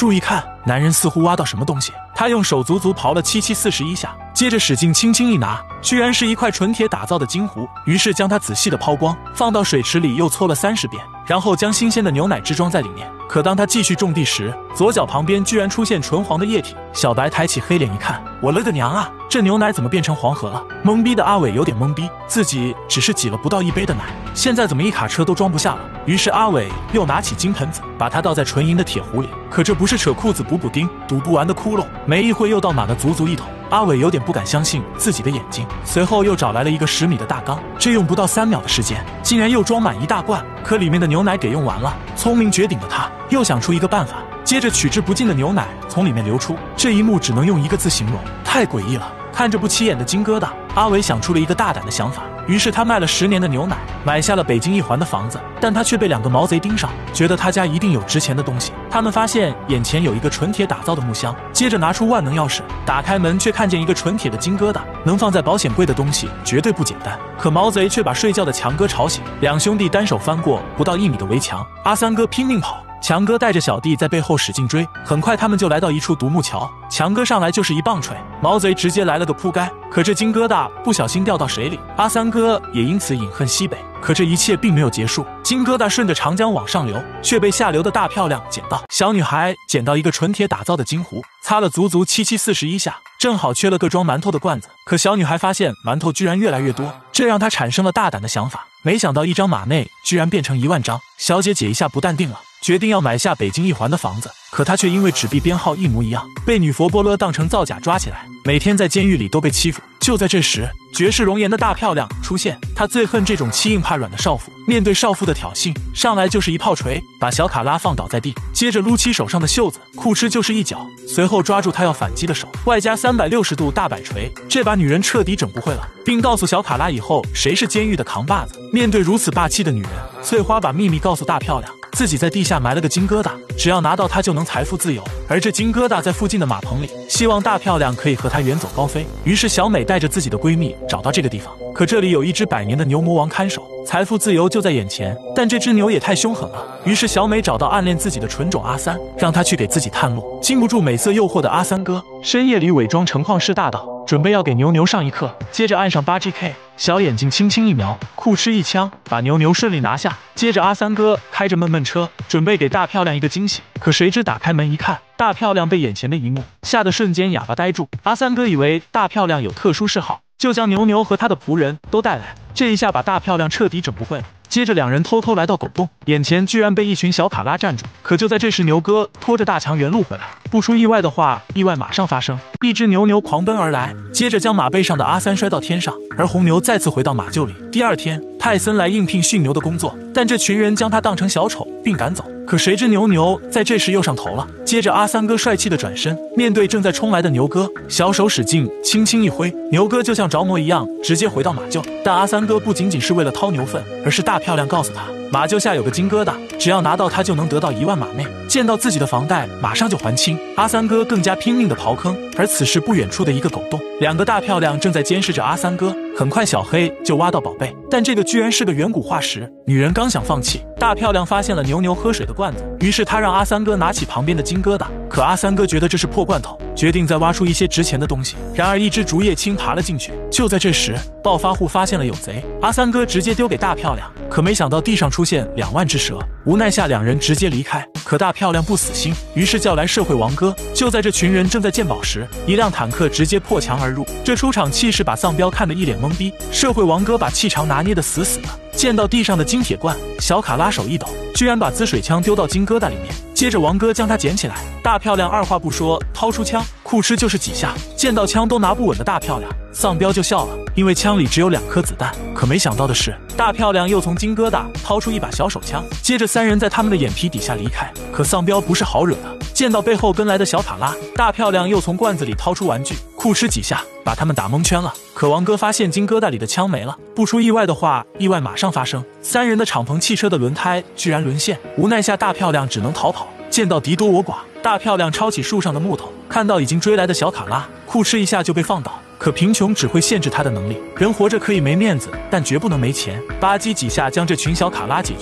注意看，男人似乎挖到什么东西，他用手足足刨了7741下，接着使劲轻轻一拿，居然是一块纯铁打造的金壶。于是将它仔细的抛光，放到水池里又搓了30遍，然后将新鲜的牛奶支装在里面。可当他继续种地时，左脚旁边居然出现纯黄的液体。小白抬起黑脸一看，我了个娘啊，这牛奶怎么变成黄河了？懵逼的阿伟有点懵逼，自己只是挤了不到1杯的奶，现在怎么一卡车都装不下了？于是阿伟又拿起金盆子，把它倒在纯银的铁壶里。可这不是扯裤子补补丁，堵不完的窟窿。没一会又倒满了足足1桶。阿伟有点不敢相信自己的眼睛，随后又找来了一个10米的大缸，这用不到3秒的时间，竟然又装满一大罐。可里面的牛奶给用完了，聪明绝顶的他又想出一个办法，接着取之不尽的牛奶从里面流出。这一幕只能用一个字形容，太诡异了。看着不起眼的金疙瘩，阿伟想出了一个大胆的想法，于是他卖了10年的牛奶，买下了北京1环的房子。但他却被2个毛贼盯上，觉得他家一定有值钱的东西。他们发现眼前有一个纯铁打造的木箱，接着拿出万能钥匙，打开门却看见一个纯铁的金疙瘩。能放在保险柜的东西绝对不简单。可毛贼却把睡觉的强哥吵醒，两兄弟单手翻过不到1米的围墙，阿三哥拼命跑，强哥带着小弟在背后使劲追。很快他们就来到一处独木桥，强哥上来就是一棒槌，毛贼直接来了个扑街。可这金疙瘩不小心掉到水里，阿三哥也因此饮恨西北。可这一切并没有结束，金疙瘩顺着长江往上流，却被下流的大漂亮捡到。小女孩捡到一个纯铁打造的金壶，擦了足足7741下，正好缺了个装馒头的罐子。可小女孩发现馒头居然越来越多，这让她产生了大胆的想法。没想到一张马内居然变成1万张，小姐姐一下不淡定了，决定要买下北京1环的房子。可她却因为纸币编号一模一样，被女佛波勒当成造假抓起来，每天在监狱里都被欺负。就在这时，绝世容颜的大漂亮出现，她最恨这种欺硬怕软的少妇。面对少妇的挑衅，上来就是一炮锤，把小卡拉放倒在地，接着撸起手上的袖子，酷吃就是一脚，随后抓住她要反击的手，外加360度大摆锤，这把女人彻底整不会了，并告诉小卡拉以后谁是监狱的扛把子。面对如此霸气的女人，翠花把秘密告诉大漂亮，自己在地下埋了个金疙瘩，只要拿到它就能财富自由。而这金疙瘩在附近的马棚里，希望大漂亮可以和她远走高飞。于是小美带着自己的闺蜜找到这个地方，可这里有一只100年的牛魔王看守，财富自由就在眼前，但这只牛也太凶狠了。于是小美找到暗恋自己的纯种阿三，让他去给自己探路。经不住美色诱惑的阿三哥，深夜里伪装成旷世大盗，准备要给牛牛上一课。接着按上8GK，小眼睛轻轻一瞄，酷吃一枪，把牛牛顺利拿下。接着阿三哥开着闷闷车，准备给大漂亮一个惊喜。可谁知打开门一看，大漂亮被眼前的一幕吓得瞬间哑巴呆住。阿三哥以为大漂亮有特殊嗜好，就将牛牛和他的仆人都带来，这一下把大漂亮彻底整不会了。接着2人偷偷来到狗洞，眼前居然被一群小卡拉站住。可就在这时，牛哥拖着大强原路回来，不出意外的话，意外马上发生，一只牛牛狂奔而来，接着将马背上的阿三摔到天上，而红牛再次回到马厩里。第2天，泰森来应聘驯牛的工作，但这群人将他当成小丑并赶走。可谁知牛牛在这时又上头了，接着阿三哥帅气的转身，面对正在冲来的牛哥，小手使劲轻轻一挥，牛哥就像着魔一样直接回到马厩。但阿三哥不仅仅是为了掏牛粪，而是大漂亮告诉他，马厩下有个金疙瘩，只要拿到它就能得到1万马内，见到自己的房贷马上就还清。阿三哥更加拼命的刨坑，而此时不远处的一个狗洞，2个大漂亮正在监视着阿三哥。很快小黑就挖到宝贝，但这个居然是个远古化石。女人刚想放弃，大漂亮发现了牛牛喝水的罐子，于是她让阿三哥拿起旁边的金疙瘩。可阿三哥觉得这是破罐头，决定再挖出一些值钱的东西。然而一只竹叶青爬了进去。就在这时，暴发户发现了有贼，阿三哥直接丢给大漂亮，可没想到地上出现2万只蛇。无奈下2人直接离开，可大漂亮不死心，于是叫来社会王哥。就在这群人正在鉴宝时，一辆坦克直接破墙而入，这出场气势把丧彪看得一脸懵逼。社会王哥把气场拿捏得死死的，见到地上的金铁罐，小卡拉手一抖，居然把滋水枪丢到金疙瘩里面。接着王哥将它捡起来，大漂亮二话不说掏出枪，酷吃就是几下，见到枪都拿不稳的大漂亮，丧彪就笑了，因为枪里只有2颗子弹。可没想到的是，大漂亮又从金疙瘩掏出一把小手枪，接着3人在他们的眼皮底下离开。可丧彪不是好惹的，见到背后跟来的小卡拉，大漂亮又从罐子里掏出玩具，酷吃几下把他们打蒙圈了。可王哥发现金疙瘩里的枪没了，不出意外的话，意外马上发生，3人的敞篷汽车的轮胎居然沦陷，无奈下大漂亮只能逃跑。见到敌多我寡，大漂亮抄起树上的木头，看到已经追来的小卡拉，酷吃一下就被放倒。可贫穷只会限制他的能力，人活着可以没面子，但绝不能没钱。吧唧几下将这群小卡拉解决，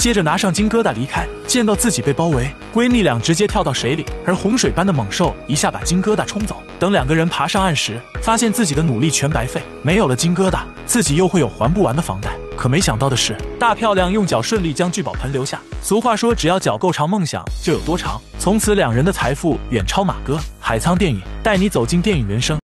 接着拿上金疙瘩离开。见到自己被包围，闺蜜俩直接跳到水里，而洪水般的猛兽一下把金疙瘩冲走。等两个人爬上岸时，发现自己的努力全白费，没有了金疙瘩，自己又会有还不完的房贷。可没想到的是，大漂亮用脚顺利将聚宝盆留下。俗话说，只要脚够长，梦想就有多长。从此，两人的财富远超马哥。海沧电影带你走进电影人生。